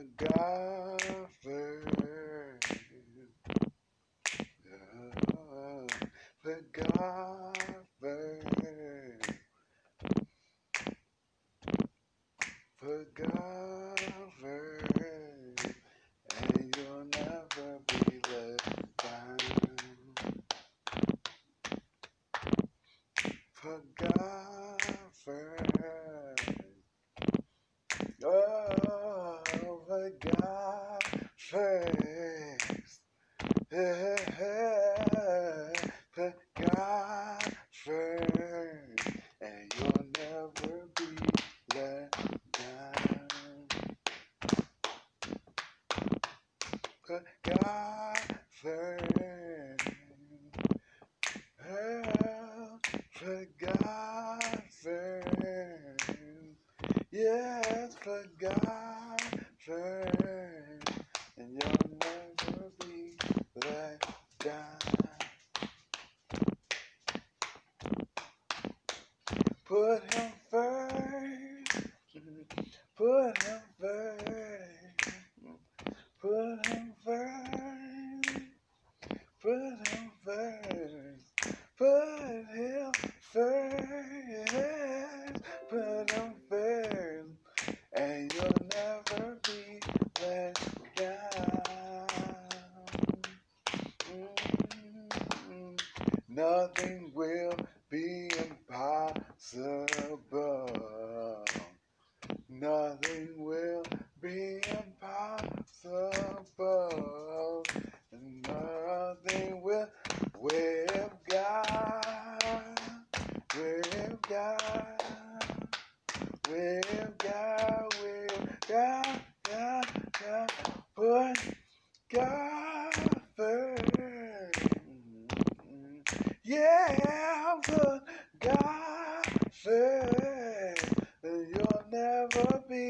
God first. Put God first. Put God first, and you'll never be let down. Put God first. Oh, put God first. Put God first, and you'll never be let down. Put God first. Put God first. Yes, put God first, and you'll never be let down. Put Him first. Put Him first. Put Him first. Put Him first. Put Him first. Put Him first, and you'll never be let down. Nothing will be impossible. Nothing will be impossible. Nothing will with God. With God. With God. With God. God. God. Put God first. Yeah, put God first. You'll never be